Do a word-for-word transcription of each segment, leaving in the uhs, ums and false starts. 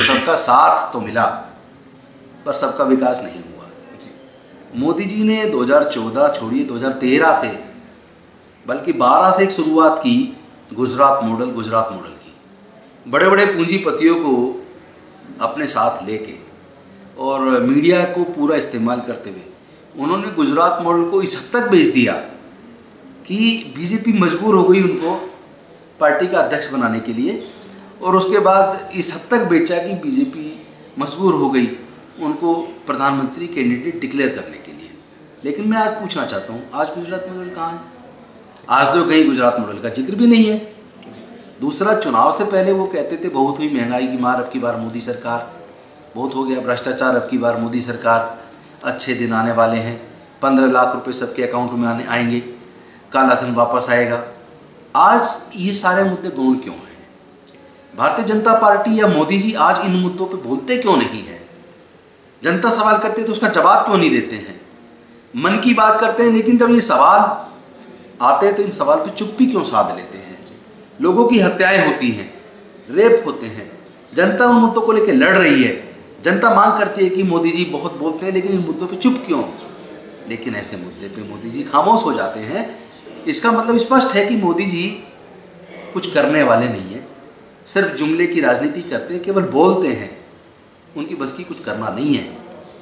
तो सबका साथ तो मिला पर सबका विकास नहीं हुआ। मोदी जी ने दो हज़ार चौदह छोड़िए दो हज़ार तेरह से बल्कि बारह से एक शुरुआत की गुजरात मॉडल गुजरात मॉडल की। बड़े बड़े पूंजीपतियों को अपने साथ लेके और मीडिया को पूरा इस्तेमाल करते हुए उन्होंने गुजरात मॉडल को इस हद तक भेज दिया कि बीजेपी मजबूर हो गई उनको पार्टी का अध्यक्ष बनाने के लिए, और उसके बाद इस हद तक बेचा कि बीजेपी मजबूर हो गई उनको प्रधानमंत्री कैंडिडेट डिक्लेयर करने के लिए। लेकिन मैं आज पूछना चाहता हूँ, आज गुजरात मॉडल कहाँ है? आज तो कहीं गुजरात मॉडल का जिक्र भी नहीं है। दूसरा, चुनाव से पहले वो कहते थे बहुत हुई महंगाई की मार, अब की बार मोदी सरकार, बहुत हो गया भ्रष्टाचार, अब की बार मोदी सरकार, अच्छे दिन आने वाले हैं, पंद्रह लाख रुपए सबके अकाउंट में आने आएंगे, काला धन वापस आएगा। आज ये सारे मुद्दे गौण क्यों हैं? भारतीय जनता पार्टी या मोदी जी आज इन मुद्दों पे बोलते क्यों नहीं है? जनता सवाल करते तो उसका जवाब क्यों नहीं देते हैं? मन की बात करते हैं लेकिन जब ये सवाल आते हैं तो इन सवाल पे चुप्पी क्यों साध लेते हैं? लोगों की हत्याएं होती हैं, रेप होते हैं, जनता उन मुद्दों को लेकर लड़ रही है, जनता मांग करती है कि मोदी जी बहुत बोलते हैं लेकिन इन मुद्दों पे चुप क्यों? लेकिन ऐसे मुद्दे पे मोदी जी खामोश हो जाते हैं। इसका मतलब स्पष्ट है कि मोदी जी कुछ करने वाले नहीं हैं, सिर्फ जुमले की राजनीति करते हैं, केवल बोलते हैं, उनकी बस की कुछ करना नहीं है।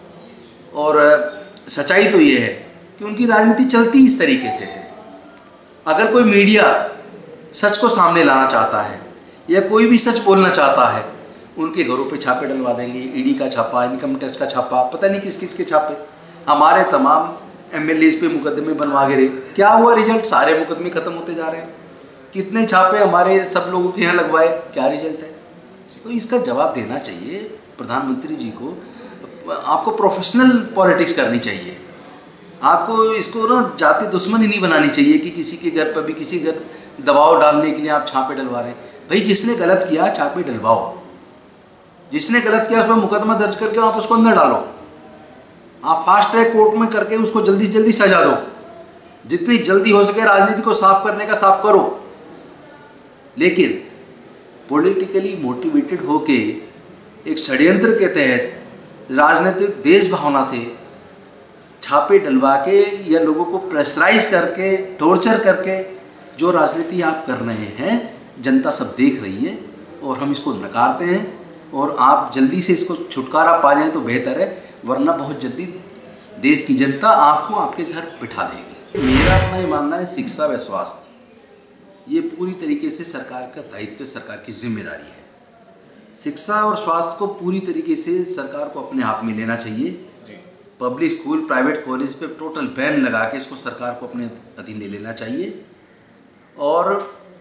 और सच्चाई तो ये है कि उनकी राजनीति चलती इस तरीके से है। अगर कोई मीडिया सच को सामने लाना चाहता है या कोई भी सच बोलना चाहता है, उनके घरों पे छापे डलवा देंगे, ईडी का छापा, इनकम टैक्स का छापा, पता नहीं किस किस के छापे। हमारे तमाम एमएलए पे मुकदमे बनवा गिरे, क्या हुआ रिजल्ट? सारे मुकदमे खत्म होते जा रहे हैं। कितने छापे हमारे सब लोगों के यहाँ लगवाए, क्या रिजल्ट है? तो इसका जवाब देना चाहिए प्रधानमंत्री जी को। आपको प्रोफेशनल पॉलिटिक्स करनी चाहिए, आपको इसको ना जाति दुश्मनी नहीं बनानी चाहिए कि किसी के घर पर भी किसी घर दबाव डालने के लिए आप छापे डलवा रहे हैं। भाई जिसने गलत किया छापे डलवाओ, जिसने गलत किया उस पर मुकदमा दर्ज करके आप उसको अंदर डालो, आप फास्ट ट्रैक कोर्ट में करके उसको जल्दी जल्दी सजा दो, जितनी जल्दी हो सके राजनीति को साफ करने का साफ करो। लेकिन पॉलिटिकली मोटिवेटेड होके एक षड्यंत्र के तहत राजनीतिक देश भावना से छापे डलवा के या लोगों को प्रेशराइज करके टॉर्चर करके जो राजनीति आप कर रहे हैं, जनता सब देख रही है और हम इसको नकारते हैं। और आप जल्दी से इसको छुटकारा पा जाएं तो बेहतर है, वरना बहुत जल्दी देश की जनता आपको आपके घर बिठा देगी। मेरा अपना ये मानना है, शिक्षा व स्वास्थ्य ये पूरी तरीके से सरकार का दायित्व, सरकार की जिम्मेदारी है। शिक्षा और स्वास्थ्य को पूरी तरीके से सरकार को अपने हाथ में लेना चाहिए। पब्लिक स्कूल, प्राइवेट कॉलेज पे टोटल बैन लगा के इसको सरकार को अपने अधीन ले लेना चाहिए। और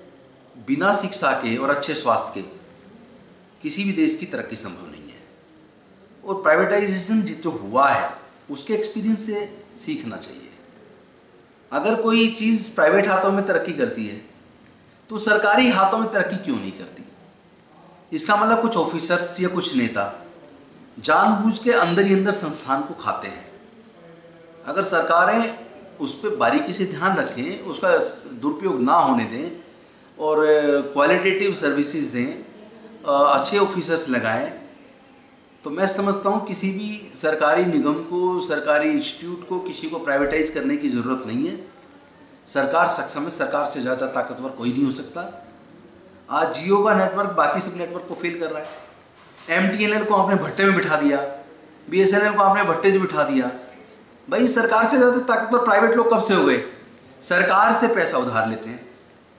बिना शिक्षा के और अच्छे स्वास्थ्य के किसी भी देश की तरक्की संभव नहीं है। और प्राइवेटाइजेशन जो हुआ है उसके एक्सपीरियंस से सीखना चाहिए। अगर कोई चीज़ प्राइवेट हाथों में तरक्की करती है तो सरकारी हाथों में तरक्की क्यों नहीं करती? इसका मतलब कुछ ऑफिसर्स या कुछ नेता जानबूझ के अंदर ही अंदर संस्थान को खाते हैं। अगर सरकारें उस पर बारीकी से ध्यान रखें, उसका दुरुपयोग ना होने दें और क्वालिटेटिव सर्विसेज दें, अच्छे ऑफिसर्स लगाएं, तो मैं समझता हूँ किसी भी सरकारी निगम को, सरकारी इंस्टीट्यूट को किसी को प्राइवेटाइज करने की ज़रूरत नहीं है। सरकार सक्षम है, सरकार से ज़्यादा ताकतवर कोई नहीं हो सकता। आज जियो का नेटवर्क बाकी सब नेटवर्क को फेल कर रहा है। एम टी एन एल को आपने भट्टे में बिठा दिया, बी एस एन एल को आपने भट्टे से बिठा दिया। भाई सरकार से ज़्यादा ताकतवर प्राइवेट लोग कब से हो गए? सरकार से पैसा उधार लेते हैं,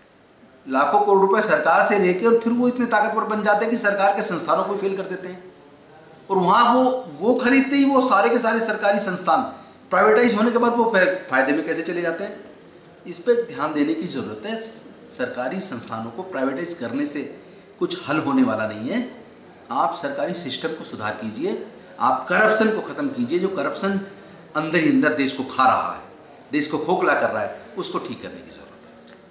लाखों करोड़ रुपए सरकार से लेके, और फिर वो इतने ताकतवर बन जाते हैं कि सरकार के संस्थानों को फेल कर देते हैं। और वहाँ वो वो खरीदते ही वो सारे के सारे सरकारी संस्थान प्राइवेटाइज होने के बाद वो फायदे में कैसे चले जाते हैं? इस पर ध्यान देने की ज़रूरत है। सरकारी संस्थानों को प्राइवेटाइज करने से कुछ हल होने वाला नहीं है। आप सरकारी सिस्टम को सुधार कीजिए, आप करप्शन को ख़त्म कीजिए। जो करप्शन अंदर ही अंदर देश को खा रहा है, देश को खोखला कर रहा है, उसको ठीक करने की ज़रूरत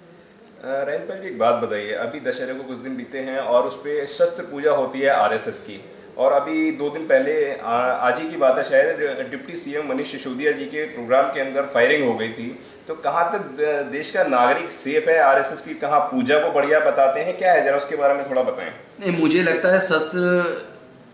है। रैनपाल जी, एक बात बताइए, अभी दशहरे को कुछ दिन बीते हैं और उस पर शस्त्र पूजा होती है आरएसएस की, और अभी दो दिन पहले आज ही की बात है शायद डिप्टी सीएम मनीष सिसोदिया जी के प्रोग्राम के अंदर फायरिंग हो गई थी। तो कहाँ तक देश का नागरिक सेफ है? आरएसएस की कहाँ पूजा को बढ़िया बताते हैं, क्या है, जरा उसके बारे में थोड़ा बताएं। नहीं, मुझे लगता है शस्त्र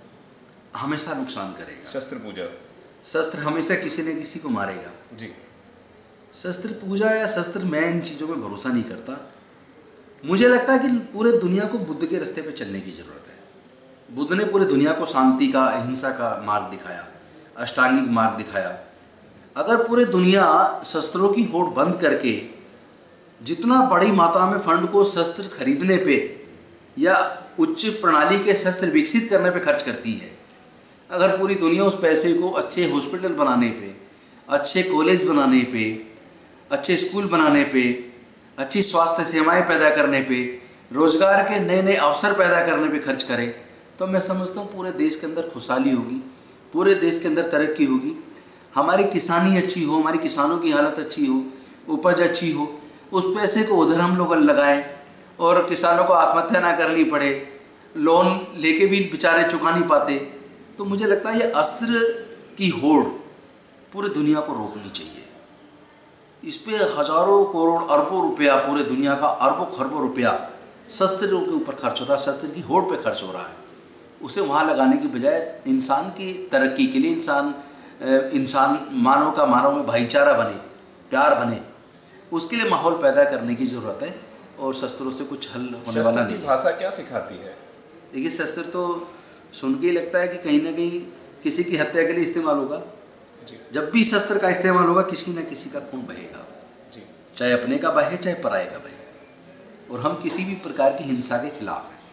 हमेशा नुकसान करेगा। शस्त्र पूजा, शस्त्र हमेशा किसी न किसी को मारेगा जी। शस्त्र पूजा या शस्त्र, मैं इन चीज़ों में भरोसा नहीं करता। मुझे लगता है कि पूरे दुनिया को बुद्ध के रास्ते पे चलने की ज़रूरत है। बुद्ध ने पूरे दुनिया को शांति का, अहिंसा का मार्ग दिखाया, अष्टांगिक मार्ग दिखाया। अगर पूरे दुनिया शस्त्रों की होड़ बंद करके जितना बड़ी मात्रा में फंड को शस्त्र खरीदने पे या उच्च प्रणाली के शस्त्र विकसित करने पे खर्च करती है, अगर पूरी दुनिया उस पैसे को अच्छे हॉस्पिटल बनाने पे, अच्छे कॉलेज बनाने पे, अच्छे स्कूल बनाने पे, अच्छी स्वास्थ्य सेवाएं पैदा करने पे, रोजगार के नए नए अवसर पैदा करने पे खर्च करें, तो मैं समझता हूँ पूरे देश के अंदर खुशहाली होगी, पूरे देश के अंदर तरक्की होगी। हमारी किसानी अच्छी हो, हमारी किसानों की हालत अच्छी हो, उपज अच्छी हो, उस पैसे को उधर हम लोग लगाएं और किसानों को आत्महत्या ना करनी पड़े, लोन लेके भी बेचारे चुका नहीं पाते। तो मुझे लगता है ये अस्त्र की होड़ पूरे दुनिया को रोकनी चाहिए। इस पे हजारों करोड़ अरबों रुपया, पूरे दुनिया का अरबों खरबों रुपया शस्त्रों के ऊपर खर्च हो रहा है, शस्त्र की होड़ पे खर्च हो रहा है। उसे वहाँ लगाने की बजाय इंसान की तरक्की के लिए, इंसान इंसान मानव का मानव में भाईचारा बने, प्यार बने, उसके लिए माहौल पैदा करने की ज़रूरत है। और शस्त्रों से कुछ हल होने वाला नहीं है। भाषा क्या सिखाती है? देखिए, शस्त्र तो सुन के ही लगता है कि कहीं ना कहीं किसी की हत्या के लिए इस्तेमाल होगा। जब भी शस्त्र का इस्तेमाल होगा, किसी न किसी का खून बहेगा, चाहे अपने का बहे चाहे पराये का बहे। और हम किसी भी प्रकार की हिंसा के खिलाफ हैं।